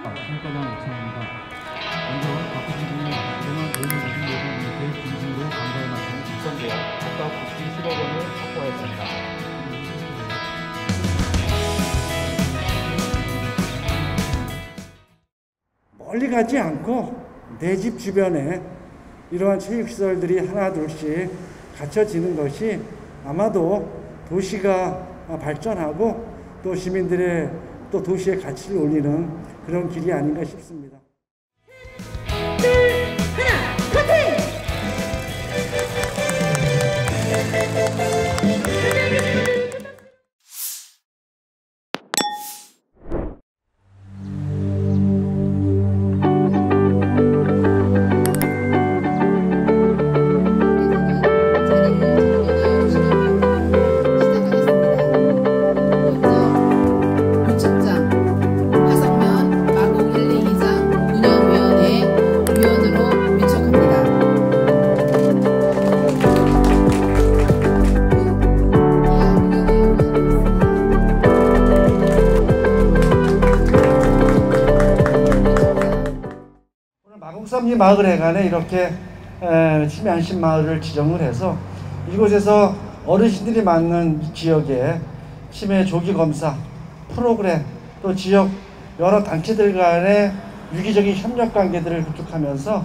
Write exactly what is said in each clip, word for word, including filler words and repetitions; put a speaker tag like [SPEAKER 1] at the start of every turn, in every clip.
[SPEAKER 1] 신과장 요청합니다. 먼저 박수진님이 그동안 도움을 주신 모든 분께 진심으로 감사의 말씀
[SPEAKER 2] 육성되어 각각 구십일억 원을 확보하였습니다.
[SPEAKER 3] 멀리 가지 않고 내 집 주변에 이러한 체육시설들이 하나둘씩 갖춰지는 것이 아마도 도시가 발전하고 또 시민들의 또 도시의 가치를 올리는 그런 길이 아닌가 싶습니다.
[SPEAKER 4] 둘, 하나, 파이팅!
[SPEAKER 3] 마곡삼리 마을회관에 이렇게 치매 안심 마을을 지정을 해서 이곳에서 어르신들이 많은 이 지역에 치매 조기 검사 프로그램 또 지역 여러 단체들 간의 유기적인 협력 관계들을 구축하면서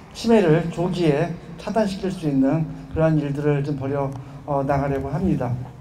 [SPEAKER 3] 치매를 조기에 차단시킬 수 있는 그러한 일들을 좀 벌여 나가려고 합니다.